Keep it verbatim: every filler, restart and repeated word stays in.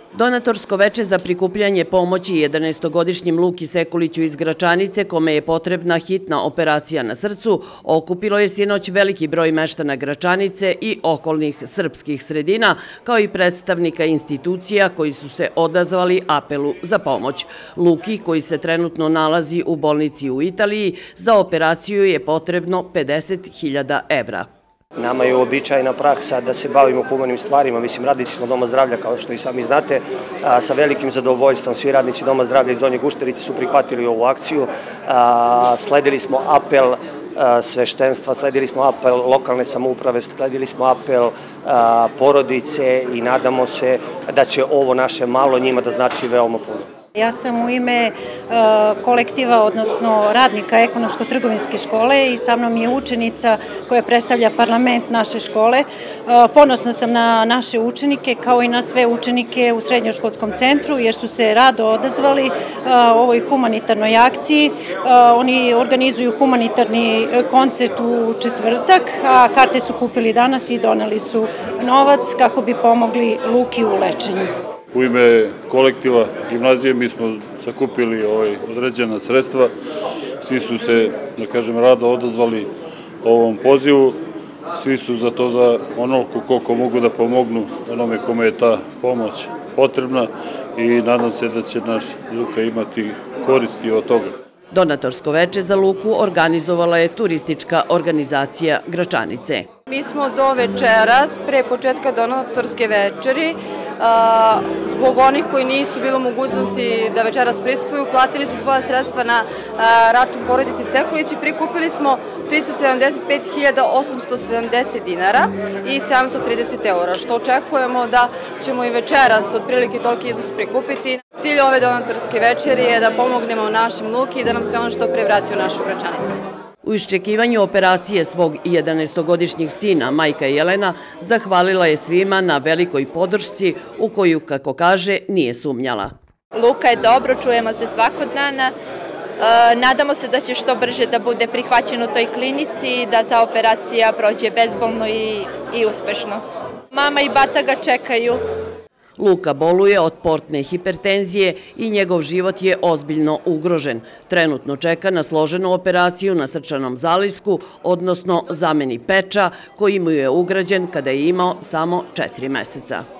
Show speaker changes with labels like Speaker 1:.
Speaker 1: Donatorsko veče za prikupljanje pomoći jedanaestogodišnjem Luki Sekuliću iz Gračanice, kome je potrebna hitna operacija na srcu, okupilo je sinoć veliki broj meštana Gračanice i okolnih srpskih sredina, kao i predstavnika institucija koji su se odazvali apelu za pomoć. Luki, koji se trenutno nalazi u bolnici u Italiji, za operaciju je potrebno pedeset hiljada evra.
Speaker 2: Nama je uobičajena praksa da se bavimo humanim stvarima, mislim, radnici smo Doma zdravlja, kao što i sami znate, sa velikim zadovoljstvom svi radnici Doma zdravlja iz Donje Gušterice su prihvatili ovu akciju, sledili smo apel sveštenstva, sledili smo apel lokalne samouprave, sledili smo apel porodice i nadamo se da će ovo naše malo njima da znači veoma puno.
Speaker 3: Ja sam u ime kolektiva, odnosno radnika ekonomsko-trgovinske škole i sa mnom je učenica koja predstavlja parlament naše škole. Ponosna sam na naše učenike kao i na sve učenike u srednjoškolskom centru jer su se rado odazvali ovoj humanitarnoj akciji. Oni organizuju humanitarni koncert u četvrtak, a karte su kupili danas i doneli su novac kako bi pomogli Luki u lečenju.
Speaker 4: U ime kolektiva gimnazije mi smo sakupili određena sredstva, svi su se, da kažem, rado odazvali ovom pozivu, svi su za to da onoliko koliko mogu da pomognu onome kome je ta pomoć potrebna i nadam se da će naš Luka imati koristi od toga.
Speaker 1: Donatorsko veče za Luku organizovala je turistička organizacija Gračanice.
Speaker 5: Mi smo do večeras, pre početka donatorske večeri, zbog onih koji nisu bili u mogućnosti da večeras prisustvuju, platili su svoja sredstva na račun porodice Sekulić i prikupili smo trista sedamdeset pet hiljada osamsto sedamdeset dinara i sedamsto trideset eura, što očekujemo da ćemo i večeras otprilike toliki iznos prikupiti. Cilj ove donatorske večeri je da pomognemo našim Luki i da nam se ono što pre vrati u našu Gračanicu.
Speaker 1: U iščekivanju operacije svog jedanaestogodišnjeg sina, majka Jelena zahvalila je svima na velikoj podršci u koju, kako kaže, nije sumnjala.
Speaker 6: Luka je dobro, čujemo se svakog dana. Nadamo se da će što brže da bude prihvaćen u toj klinici i da ta operacija prođe bezbolno i uspešno. Mama i bata ga čekaju.
Speaker 1: Luka boluje od portne hipertenzije i njegov život je ozbiljno ugrožen. Trenutno čeka na složenu operaciju na srčanom zalisku, odnosno zameni peča, koji mu je ugrađen kada je imao samo četiri meseca.